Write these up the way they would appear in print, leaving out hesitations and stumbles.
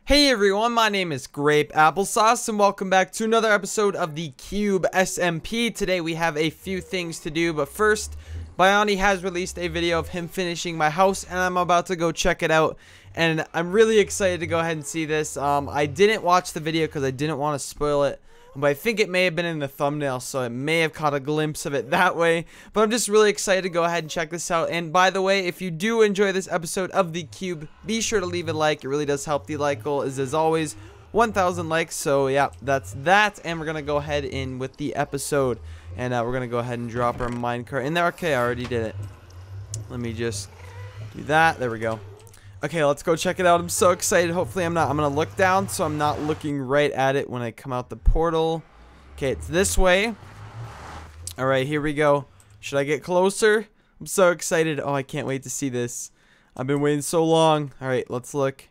Hey everyone, my name is Grapeapplesauce and welcome back to another episode of the Cube SMP. Today we have a few things to do, but first, Biani has released a video of him finishing my house and I'm about to go check it out. And I'm really excited to go ahead and see this. I didn't watch the video because I didn't want to spoil it. But I think it may have been in the thumbnail, so I may have caught a glimpse of it that way. But I'm just really excited to go ahead and check this out. And by the way, if you do enjoy this episode of The Cube, be sure to leave a like. It really does help. The like goal is, as always, 1,000 likes. So yeah, that's that. And we're going to go ahead in with the episode. And we're going to go ahead and drop our minecart in there. Okay, I already did it. Let me just do that. There we go. Okay, let's go check it out. I'm so excited. Hopefully I'm gonna look down so I'm not looking right at it when I come out the portal. Okay, it's this way. Alright, here we go. Should I get closer? I'm so excited. Oh, I can't wait to see this. I've been waiting so long. Alright, let's look.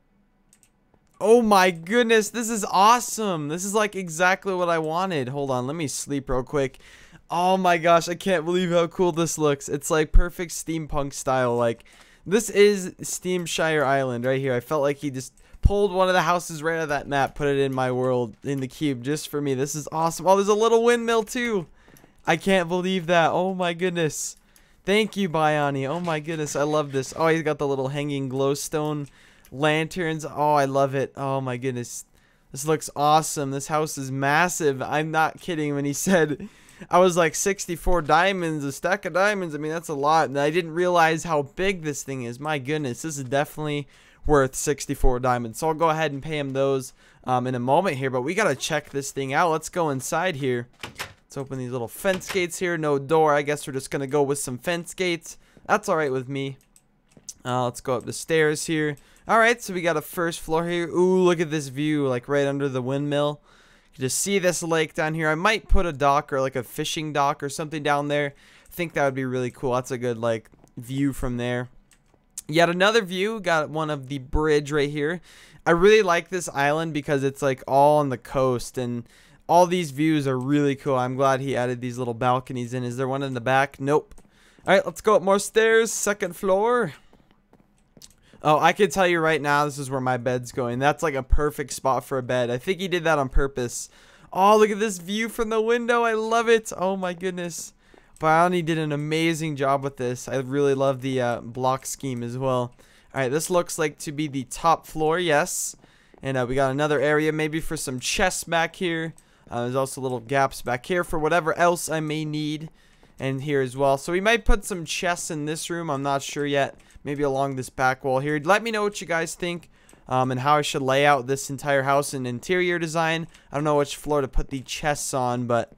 Oh my goodness, this is awesome. This is like exactly what I wanted. Hold on, let me sleep real quick. Oh my gosh, I can't believe how cool this looks. It's like perfect steampunk style. Like, this is Steamshire Island right here. I felt like he just pulled one of the houses right out of that map, put it in my world, in the cube, just for me. This is awesome. Oh, there's a little windmill too. I can't believe that. Oh my goodness. Thank you, Biani. Oh my goodness, I love this. Oh, he's got the little hanging glowstone lanterns. Oh, I love it. Oh my goodness. This looks awesome. This house is massive. I'm not kidding when he said I was like 64 diamonds, a stack of diamonds. I mean, that's a lot. And I didn't realize how big this thing is. My goodness, this is definitely worth 64 diamonds. So I'll go ahead and pay him those in a moment here. But we got to check this thing out. Let's go inside here. Let's open these little fence gates here. No door. I guess we're just going to go with some fence gates. That's all right with me. Let's go up the stairs here. All right, so we got a first floor here. Ooh, look at this view, like right under the windmill. Just see this lake down here. I might put a dock or like a fishing dock or something down there. I think that would be really cool. That's a good like view from there. Yet another view. Got one of the bridge right here. I really like this island because it's like all on the coast and all these views are really cool. I'm glad he added these little balconies in. Is there one in the back? Nope. All right, let's go up more stairs. Second floor. Oh, I can tell you right now, this is where my bed's going. That's like a perfect spot for a bed. I think he did that on purpose. Oh, look at this view from the window. I love it. Oh my goodness. Biani did an amazing job with this. I really love the block scheme as well. Alright, this looks like to be the top floor, yes. And we got another area maybe for some chests back here. There's also little gaps back here for whatever else I may need. And here as well. So we might put some chests in this room. I'm not sure yet. Maybe along this back wall here. Let me know what you guys think and how I should lay out this entire house and interior design. I don't know which floor to put the chests on, but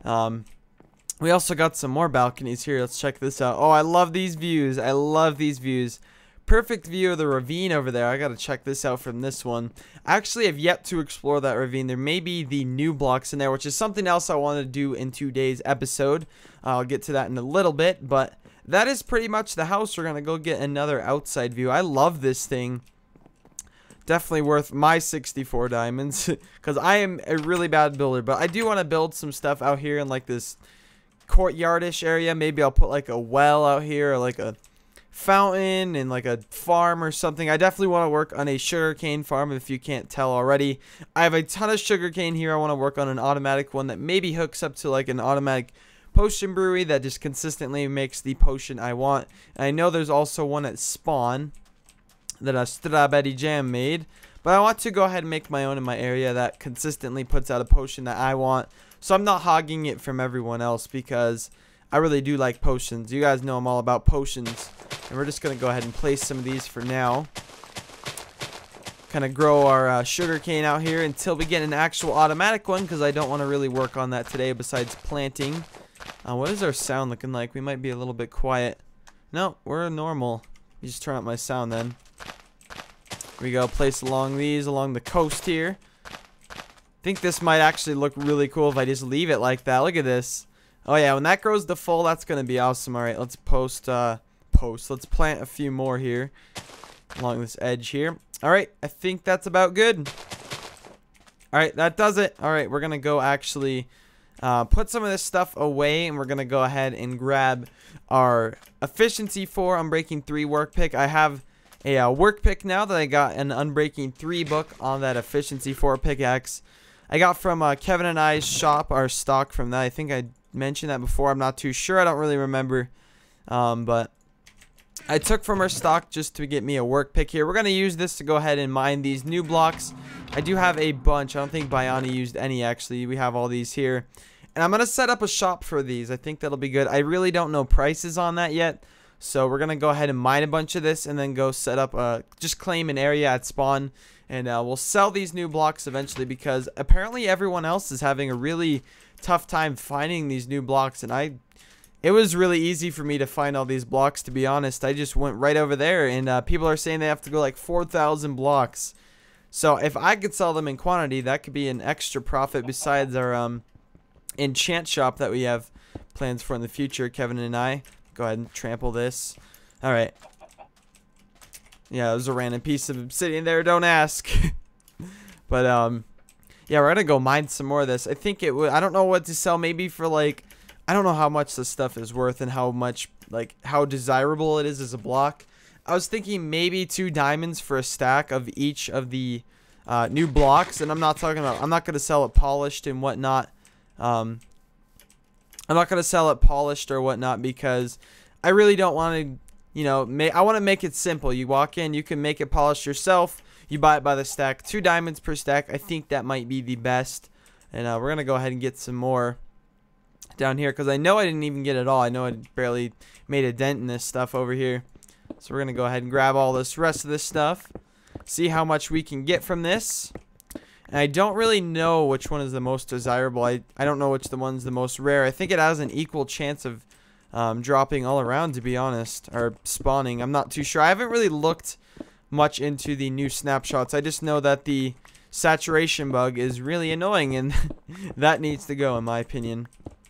we also got some more balconies here. Let's check this out. Oh, I love these views. I love these views. Perfect view of the ravine over there. I gotta check this out from this one. I actually have yet to explore that ravine. There may be the new blocks in there, which is something else I want to do in today's episode. I'll get to that in a little bit, but that is pretty much the house. We're gonna go get another outside view. I love this thing. Definitely worth my 64 diamonds because I am a really bad builder, but I do want to build some stuff out here in like this courtyardish area. Maybe I'll put like a well out here or like a fountain and like a farm or something. I definitely want to work on a sugarcane farm if you can't tell already. I have a ton of sugarcane here. I want to work on an automatic one that maybe hooks up to like an automatic potion brewery that just consistently makes the potion I want. And I know there's also one at spawn that a strawberry jam made, but I want to go ahead and make my own in my area that consistently puts out a potion that I want, so I'm not hogging it from everyone else because I really do like potions. You guys know I'm all about potions. And we're just gonna go ahead and place some of these for now. Kind of grow our sugarcane out here until we get an actual automatic one, because I don't want to really work on that today besides planting. What is our sound looking like? We might be a little bit quiet. No, we're normal. You just turn up my sound then. Here we go. Place along these along the coast here. I think this might actually look really cool if I just leave it like that. Look at this. Oh yeah, when that grows to full, that's gonna be awesome. All right, let's let's plant a few more here along this edge here. All right, I think that's about good. All right, that does it. All right, we're gonna go actually put some of this stuff away, and we're gonna go ahead and grab our efficiency 4 unbreaking 3 work pick. I have a work pick now that I got an Unbreaking 3 book on that Efficiency 4 pickaxe. I got from Kevin and I's shop, our stock from that. I think I mentioned that before. I'm not too sure. I don't really remember. But I took from our stock just to get me a work pick here. We're going to use this to go ahead and mine these new blocks. I do have a bunch. I don't think Biani used any, actually. We have all these here. And I'm going to set up a shop for these. I think that'll be good. I really don't know prices on that yet. So we're going to go ahead and mine a bunch of this and then go set up just claim an area at spawn. And we'll sell these new blocks eventually because apparently everyone else is having a really tough time finding these new blocks. And it was really easy for me to find all these blocks, to be honest. I just went right over there and people are saying they have to go like 4,000 blocks. So if I could sell them in quantity, that could be an extra profit besides our enchant shop that we have plans for in the future, Kevin and I. Go ahead and trample this. Alright. Yeah, there's a random piece of obsidian there, don't ask. But, yeah, we're gonna go mine some more of this. I think it would, I don't know what to sell, maybe for like, I don't know how much this stuff is worth and how much, like, how desirable it is as a block. I was thinking maybe 2 diamonds for a stack of each of the new blocks. And I'm not talking about, I'm not gonna sell it polished and whatnot. I'm not going to sell it polished or whatnot because I really don't want to, you know, I want to make it simple. You walk in, you can make it polished yourself. You buy it by the stack. 2 diamonds per stack. I think that might be the best. And we're going to go ahead and get some more down here because I know I didn't even get it all. I know I barely made a dent in this stuff over here. So we're going to go ahead and grab all this rest of this stuff. See how much we can get from this. And I don't really know which one is the most desirable. I don't know which the one's the most rare. I think it has an equal chance of dropping all around, to be honest. Or spawning. I'm not too sure. I haven't really looked much into the new snapshots. I just know that the saturation bug is really annoying. And that needs to go, in my opinion.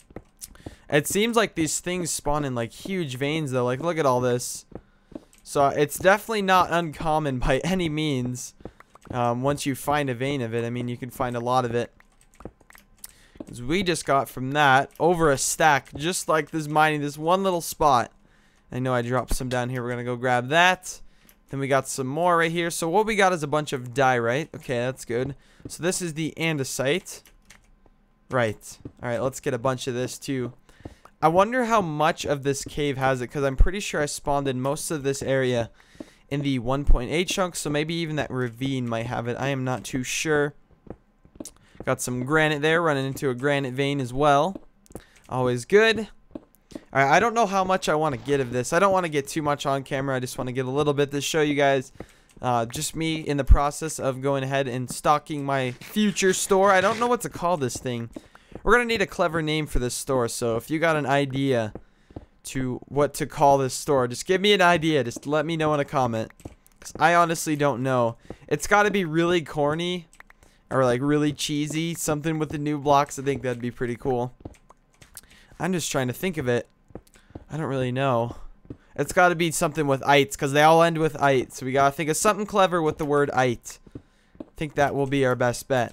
It seems like these things spawn in like huge veins, though. Like, look at all this. So it's definitely not uncommon by any means. Once you find a vein of it, I mean, you can find a lot of it. Because we just got from that over a stack, just like this mining, this one little spot. I know I dropped some down here. We're going to go grab that. Then we got some more right here. So what we got is a bunch of diorite. Okay, that's good. So this is the andesite. Right. Alright, let's get a bunch of this too. I wonder how much of this cave has it, because I'm pretty sure I spawned in most of this area in the 1.8 chunk, so maybe even that ravine might have it. I am not too sure. Got some granite there, running into a granite vein as well. Always good. Alright, I don't know how much I want to get of this. I don't want to get too much on camera. I just want to get a little bit to show you guys. Just me in the process of going ahead and stocking my future store. I don't know what to call this thing. We're going to need a clever name for this store, so if you got an idea to what to call this store, just give me an idea. Just let me know in a comment, 'cause I honestly don't know. It's got to be really corny or like really cheesy, something with the new blocks. I think that'd be pretty cool. I'm just trying to think of it. I don't really know. It's got to be something with ites, because they all end with ite, so we got to think of something clever with the word ite. I think that will be our best bet.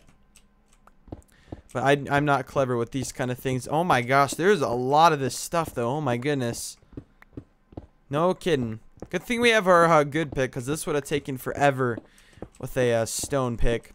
But I'm not clever with these kind of things. Oh my gosh, there's a lot of this stuff though. Oh my goodness. No kidding. Good thing we have our good pick, because this would have taken forever with a stone pick.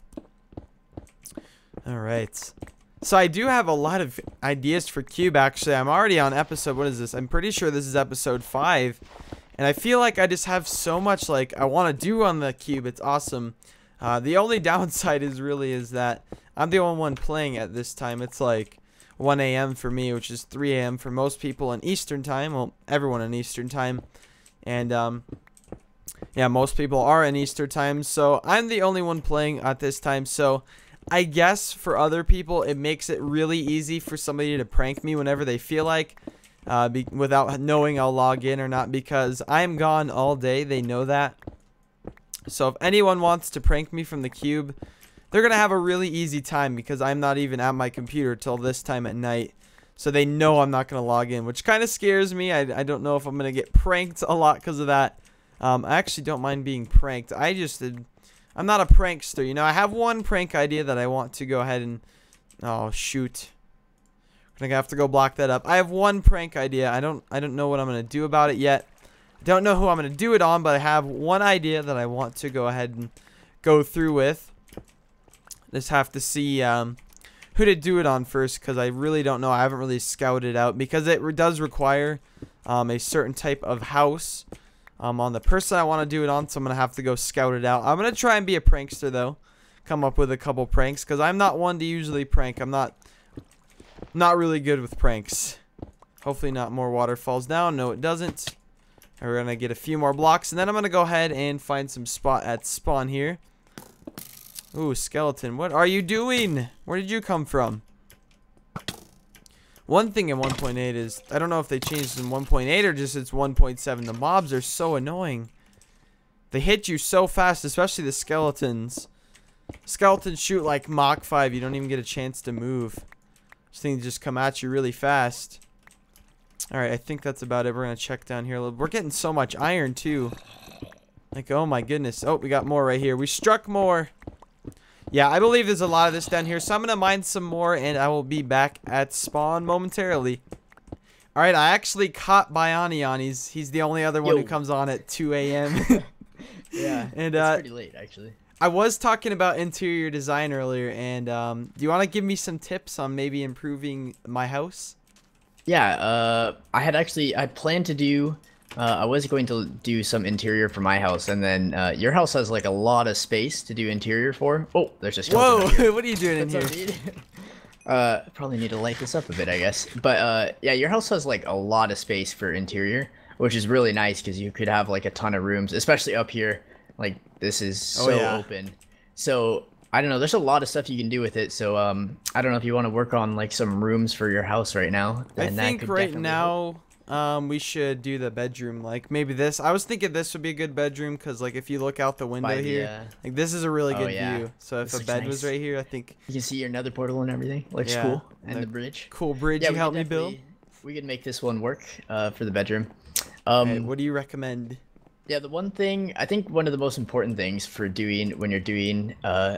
Alright. So I do have a lot of ideas for Cube, actually. I'm already on episode, what is this? I'm pretty sure this is episode 5. And I feel like I just have so much like I want to do on the Cube. It's awesome. The only downside is that I'm the only one playing at this time. It's like 1 a.m. for me, which is 3 a.m. for most people in Eastern time. Well, everyone in Eastern time. And, yeah, most people are in Eastern time. So I'm the only one playing at this time. So I guess for other people, it makes it really easy for somebody to prank me whenever they feel like, without knowing I'll log in or not, because I'm gone all day. They know that. So if anyone wants to prank me from the Cube, they're going to have a really easy time, because I'm not even at my computer till this time at night. So they know I'm not going to log in, which kind of scares me. I don't know if I'm going to get pranked a lot because of that. I actually don't mind being pranked. I'm not a prankster, you know. I have one prank idea that I want to go ahead and... Oh, shoot. I'm going to have to go block that up. I have one prank idea. I don't know what I'm going to do about it yet. Don't know who I'm going to do it on, but I have one idea that I want to go ahead and go through with. Just have to see who to do it on first, because I really don't know. I haven't really scouted out, because it does require a certain type of house on the person I want to do it on, so I'm going to have to go scout it out. I'm going to try and be a prankster, though. Come up with a couple pranks, because I'm not one to usually prank. I'm not really good with pranks. Hopefully not more water falls down. No, it doesn't. We're going to get a few more blocks, and then I'm going to go ahead and find some spot at spawn here. Ooh, skeleton. What are you doing? Where did you come from? One thing in 1.8 is, I don't know if they changed in 1.8 or just it's 1.7. The mobs are so annoying. They hit you so fast, especially the skeletons. Skeletons shoot like Mach 5. You don't even get a chance to move. These things just come at you really fast. Alright, I think that's about it. We're going to check down here a little. We're getting so much iron, too. Like, oh my goodness. Oh, we got more right here. We struck more. Yeah, I believe there's a lot of this down here. So I'm going to mine some more, and I will be back at spawn momentarily. Alright, I actually caught Biani on. He's the only other one who comes on at 2 a.m. Yeah, and it's pretty late, actually. I was talking about interior design earlier, and do you want to give me some tips on maybe improving my house? Yeah, I planned to do, I was going to do some interior for my house, and then your house has like a lot of space to do interior for. Oh, there's a skeleton. Whoa, what are you doing in here? Probably need to light this up a bit, I guess. But yeah, your house has like a lot of space for interior, which is really nice because you could have like a ton of rooms, especially up here. Like this is so open. So I don't know. There's a lot of stuff you can do with it. So I don't know if you want to work on like some rooms for your house right now. I think right now we should do the bedroom. Like maybe this. I was thinking this would be a good bedroom because like if you look out the window here, like this is a really good view. So if a bed was right here, I think you can see your nether portal and everything. Looks cool. And the bridge. Cool bridge you helped me build. We could make this one work for the bedroom. Okay, what do you recommend? Yeah, the one thing I think one of the most important things for doing when you're doing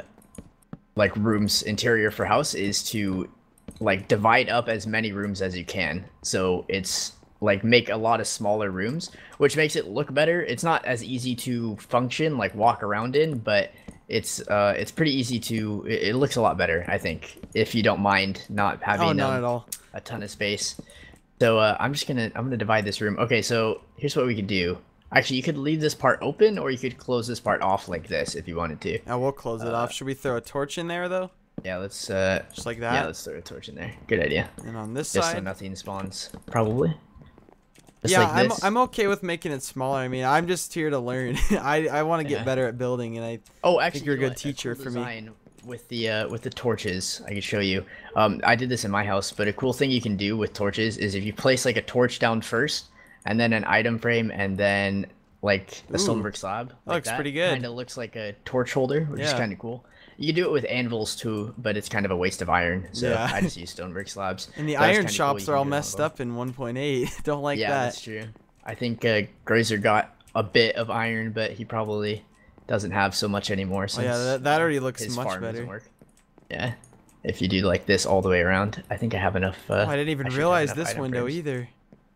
like rooms interior for house is to like divide up as many rooms as you can. So it's like make a lot of smaller rooms, which makes it look better. It's not as easy to function like walk around in, but it's pretty easy to. It looks a lot better, I think, if you don't mind not having not at all. A ton of space. So I'm gonna divide this room. Okay, so here's what we could do. Actually, you could leave this part open, or you could close this part off like this if you wanted to. I will close it off. Should we throw a torch in there, though? Yeah, let's... just like that? Yeah, let's throw a torch in there. Good idea. And on this just side? So nothing spawns, probably. Just yeah, like this. I'm okay with making it smaller. I mean, I'm just here to learn. I want to get better at building, and I think you're a good teacher for me. With the torches, I can show you. I did this in my house, but a cool thing you can do with torches is if you place like a torch down first, and then an item frame, and then like a stonework slab. Like looks pretty good. Kind of looks like a torch holder, which is kind of cool. You can do it with anvils too, but it's kind of a waste of iron, so I just use stonework slabs. And the iron shops are all messed up in 1.8. Don't like that. Yeah, that's true. I think Grazer got a bit of iron, but he probably doesn't have so much anymore. Since that already looks much better. Yeah, if you do like this all the way around, I think I have enough. I didn't even realize this window either.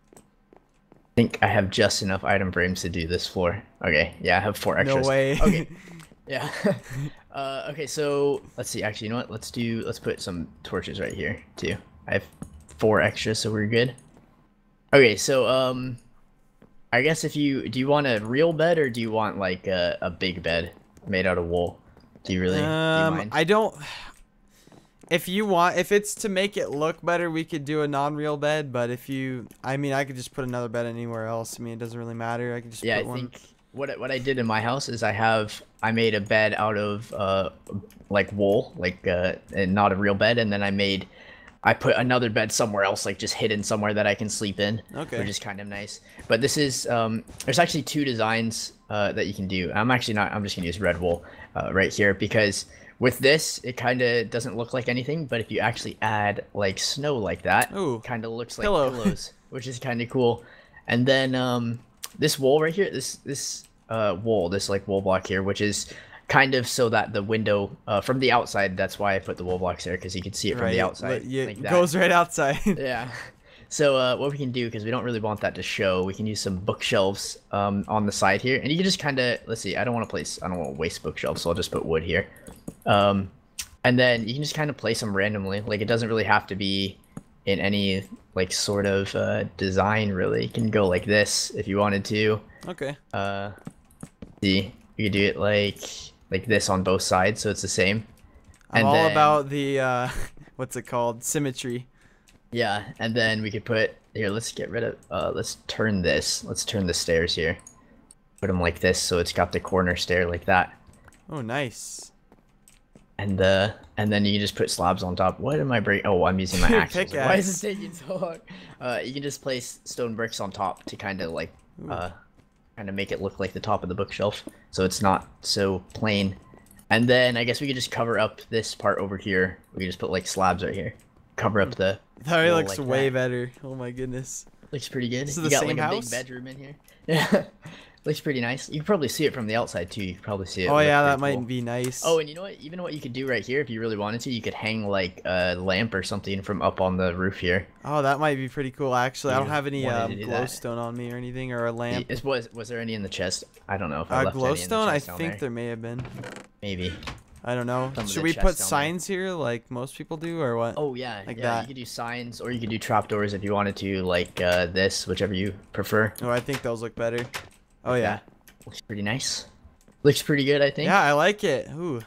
I think I have just enough item frames to do this floor. Okay, yeah, I have 4 extras. No way. Okay, yeah. Okay, so let's see. Actually, you know what? Let's put some torches right here too. I have 4 extras, so we're good. Okay, so I guess do you want a real bed or do you want like a big bed made out of wool? Do you really? Do you mind? I don't. If it's to make it look better, we could do a non-real bed. But I could just put another bed anywhere else. I mean, it doesn't really matter. I could just put one. I think what I did in my house is I made a bed out of like wool, like and not a real bed, and then I put another bed somewhere else, like just hidden somewhere that I can sleep in. Okay. Which is kind of nice. But this is there's actually 2 designs that you can do. I'm just gonna use red wool right here because with this it kind of doesn't look like anything, but if you actually add like snow like that, it kind of looks like pillows, which is kind of cool. And then this wool right here, this wool, this like wool block here, which is kind of so that the window from the outside, that's why I put the wool blocks there, because you can see it from the outside. It goes right outside. Yeah. So what we can do, because we don't really want that to show, we can use some bookshelves on the side here, and you can just kind of, let's see, I don't want to waste bookshelves, so I'll just put wood here. And then you can just kind of place them randomly. Like, it doesn't really have to be in any like sort of design, really. You can go like this if you wanted to. Okay. See, you could do it like this on both sides, so it's the same. I'm all about the what's it called? Symmetry. Yeah, and then we could put here. Let's get rid of. Let's turn this. Let's turn the stairs here. Put them like this, so it's got the corner stair like that. Oh, nice. And then you can just put slabs on top. What am I breaking? Oh, I'm using my axe. Pickaxe. Why is it taking so long? You can just place stone bricks on top to kind of like kind of make it look like the top of the bookshelf, so it's not so plain. And then I guess we could just cover up this part over here. We could just put like slabs right here. Cover up the. That looks like way better. Oh my goodness. Looks pretty good. This is you the got same like house? a big bedroom in here. Yeah. Looks pretty nice. You can probably see it from the outside too. You can probably see it. Oh yeah, that might be nice. Oh, and you know what? Even what you could do right here, if you really wanted to, you could hang like a lamp or something from up on the roof here. Oh, that might be pretty cool. Actually, I don't have any glowstone glowstone on me or anything, or a lamp. Was there any in the chest? I don't know if I left any in the chest glowstone? I down think there may have been. Maybe. I don't know. Should we put signs here like most people do, or what? Oh yeah, like yeah. that. You could do signs, or you could do trapdoors if you wanted to, like this, whichever you prefer. Oh, I think those look better. Oh yeah. Looks pretty nice. Looks pretty good, I think. Yeah, I like it. Ooh.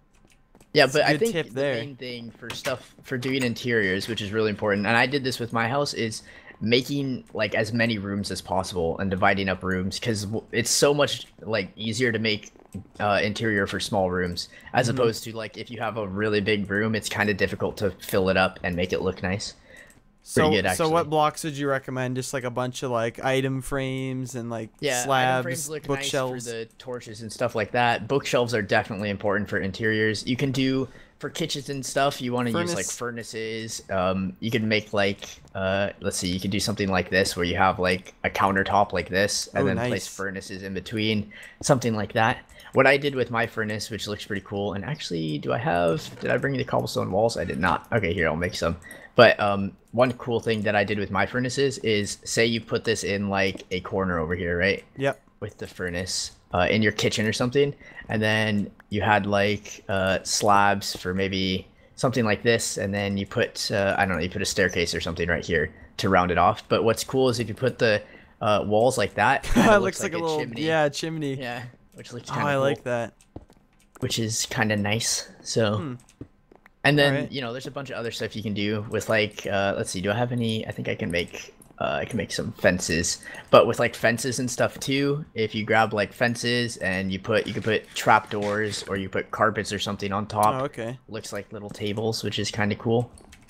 Yeah, but I think the main thing for doing interiors, which is really important, and I did this with my house, is making like as many rooms as possible and dividing up rooms, because it's so much like easier to make interior for small rooms as opposed to like if you have a really big room, it's kind of difficult to fill it up and make it look nice. So, good, so what blocks would you recommend? Just like a bunch of like item frames and like slabs, bookshelves, nice for the torches and stuff like that. Bookshelves are definitely important for interiors. You can do for kitchens and stuff. You want to use like furnaces. You can make like let's see, you can do something like this where you have like a countertop like this, and then place furnaces in between, something like that. What I did with my furnace, which looks pretty cool, and actually, did I bring you the cobblestone walls? I did not. Okay, here, I'll make some. But one cool thing that I did with my furnaces is, say you put this in like a corner over here, right? Yep. With the furnace in your kitchen or something, and then you had like slabs for maybe something like this, and then you put I don't know, you put a staircase or something right here to round it off. But what's cool is if you put the walls like that, it looks like a little chimney. Yeah, which looks kind of cool. I like that. Which is kind of nice. So. And then, you know, there's a bunch of other stuff you can do with like, let's see, do I have any? I think I can make some fences, but with like fences and stuff too. If you grab like fences and you can put trapdoors, or you put carpets or something on top. Oh, okay. Looks like little tables, which is kind of cool.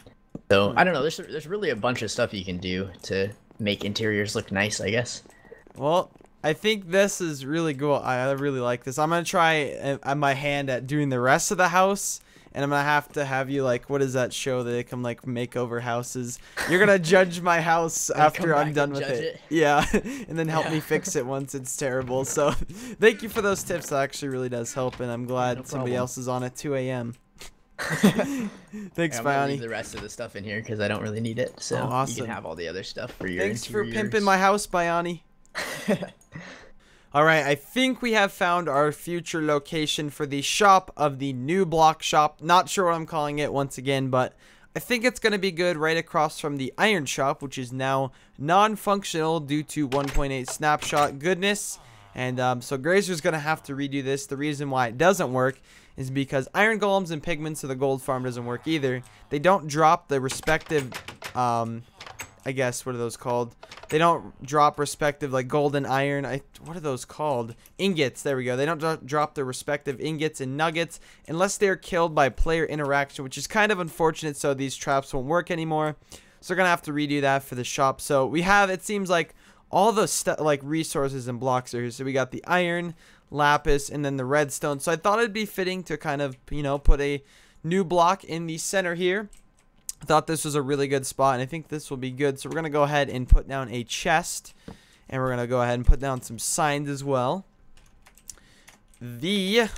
So I don't know. There's really a bunch of stuff you can do to make interiors look nice, I guess. Well, I think this is really cool. I really like this. I'm gonna try my hand at doing the rest of the house. And I'm gonna have you like, what is that show that they come like make over houses? You're gonna judge my house after I'm done with it. Yeah, and then help me fix it once it's terrible. So, thank you for those tips. That actually really does help, and I'm glad somebody else is on at 2 a.m. Thanks, I'm gonna leave Biani. the rest of the stuff in here because I don't really need it. So awesome. You can have all the other stuff for your. Thanks for pimping my house, Biani. Alright, I think we have found our future location for the shop of the new block shop. Not sure what I'm calling it once again, but I think it's going to be good right across from the iron shop, which is now non-functional due to 1.8 snapshot goodness. And so Grazer's going to have to redo this. The reason why it doesn't work is because iron golems and pigments of the gold farm doesn't work either. They don't drop the respective, I guess, what are those called? They don't drop respective, like gold and iron. What are those called? Ingots. There we go. They don't drop their respective ingots and nuggets unless they're killed by player interaction, which is kind of unfortunate. So these traps won't work anymore. So we're gonna have to redo that for the shop. So we have, it seems like all the like resources and blocks are here. So we got the iron, lapis, and then the redstone. So I thought it'd be fitting to kind of, you know, put a new block in the center here. I thought this was a really good spot, and I think this will be good. So we're going to go ahead and put down a chest, and we're going to go ahead and put down some signs as well. The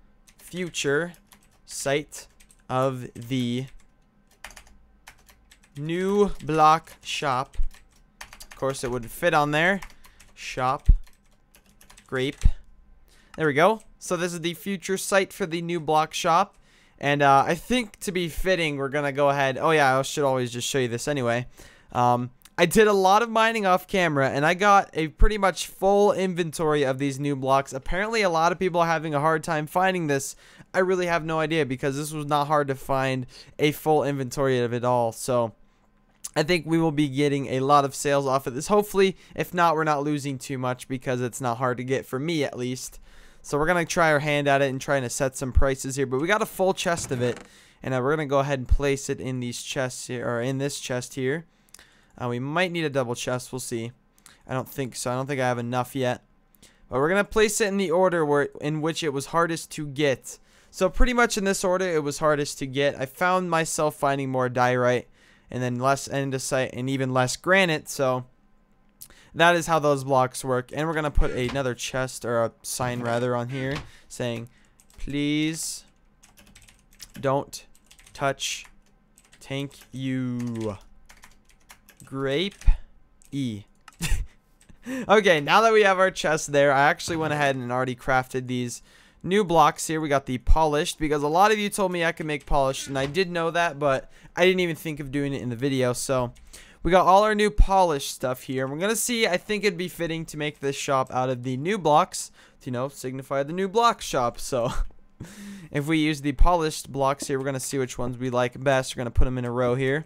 future site of the new block shop. Of course, it would fit on there. Shop. Grape. There we go. So this is the future site for the new block shop. And I think to be fitting, we're going to go ahead. Oh, yeah, I should always just show you this anyway. I did a lot of mining off camera, and I got a pretty much full inventory of these new blocks. Apparently, a lot of people are having a hard time finding this. I really have no idea because this was not hard to find a full inventory of it all. So I think we will be getting a lot of sales off of this. Hopefully, if not, we're not losing too much because it's not hard to get for me at least. So we're going to try our hand at it and trying to set some prices here. But we got a full chest of it. And we're going to go ahead and place it in these chests here, or in this chest here. We might need a double chest. We'll see. I don't think so. I don't think I have enough yet. But we're going to place it in the order in which it was hardest to get. So pretty much in this order, it was hardest to get. I found myself finding more diorite and then less andesite and even less granite. So that is how those blocks work. And we're going to put another chest, or a sign rather, on here saying, please don't touch tank you. Grape E. Okay, now that we have our chest there, I actually went ahead and already crafted these new blocks here. We got the polished, because a lot of you told me I could make polished, and I did know that, but I didn't even think of doing it in the video. So we got all our new polished stuff here. We're going to see, I think it'd be fitting to make this shop out of the new blocks to, you know, signify the new block shop. So if we use the polished blocks here, we're going to see which ones we like best. We're going to put them in a row here.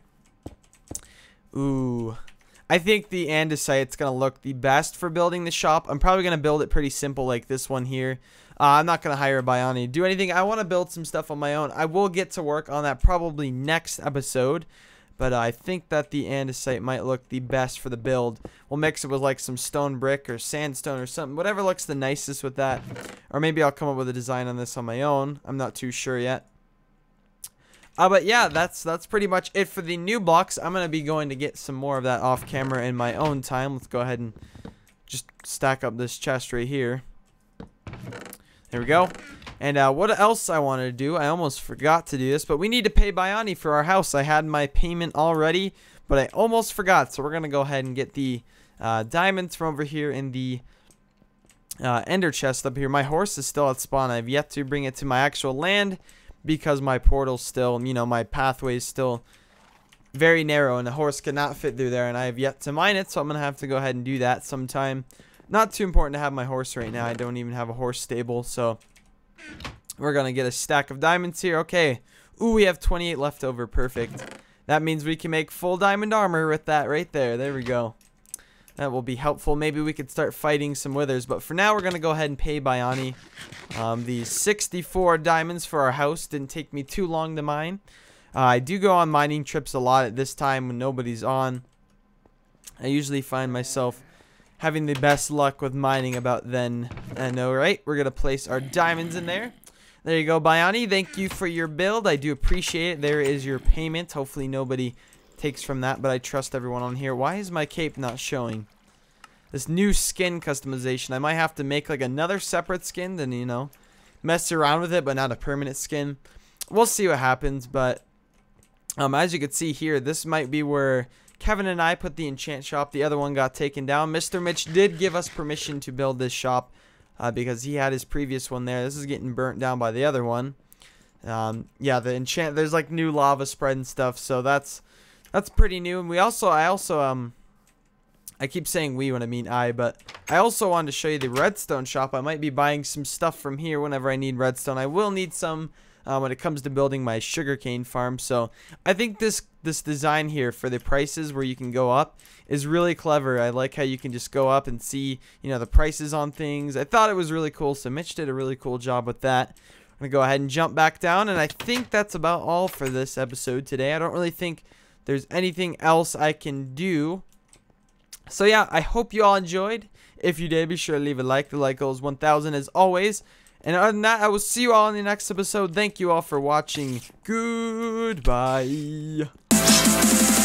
Ooh, I think the andesite's going to look the best for building the shop. I'm probably going to build it pretty simple like this one here. I'm not going to hire a Bioni to do anything. I want to build some stuff on my own. I will get to work on that probably next episode. But I think that the andesite might look the best for the build. We'll mix it with like some stone brick or sandstone or something. Whatever looks the nicest with that. Or maybe I'll come up with a design on this on my own. I'm not too sure yet. But yeah, that's pretty much it for the new blocks. I'm going to be going to get some more of that off camera in my own time. Let's go ahead and just stack up this chest right here. There we go. And what else I wanted to do, I almost forgot to do this, but we need to pay Bioni for our house. I had my payment already, but I almost forgot. So we're going to go ahead and get the diamonds from over here in the ender chest up here. My horse is still at spawn. I've yet to bring it to my actual land because my portal's still, you know, my pathway is still very narrow and the horse cannot fit through there, and I have yet to mine it, so I'm going to have to go ahead and do that sometime. Not too important to have my horse right now. I don't even have a horse stable, so we're going to get a stack of diamonds here. Okay. Ooh, we have 28 left over. Perfect. That means we can make full diamond armor with that right there. There we go. That will be helpful. Maybe we could start fighting some withers. But for now, we're going to go ahead and pay Bioni. The 64 diamonds for our house didn't take me too long to mine. I do go on mining trips a lot at this time when nobody's on. I usually find myself having the best luck with mining about then. I know, right? We're going to place our diamonds in there. There you go, Bioni. Thank you for your build. I do appreciate it. There is your payment. Hopefully nobody takes from that, but I trust everyone on here. Why is my cape not showing? This new skin customization. I might have to make like another separate skin, then, you know, mess around with it, but not a permanent skin. We'll see what happens, but as you can see here, this might be where Kevin and I put the enchant shop. The other one got taken down. Mr. Mitch did give us permission to build this shop because he had his previous one there. This is getting burnt down by the other one. Yeah, the enchant, there's like new lava spread and stuff, so that's pretty new. And I keep saying we when I mean I, but I also wanted to show you the redstone shop. I might be buying some stuff from here whenever I need redstone. I will need some when it comes to building my sugarcane farm. So I think this design here for the prices where you can go up is really clever. I like how you can just go up and see, you know, the prices on things. I thought it was really cool. So Mitch did a really cool job with that. I'm going to go ahead and jump back down. And I think that's about all for this episode today. I don't really think there's anything else I can do. So yeah, I hope you all enjoyed. If you did, be sure to leave a like. The like goal is 1,000 as always. And other than that, I will see you all in the next episode. Thank you all for watching. Goodbye.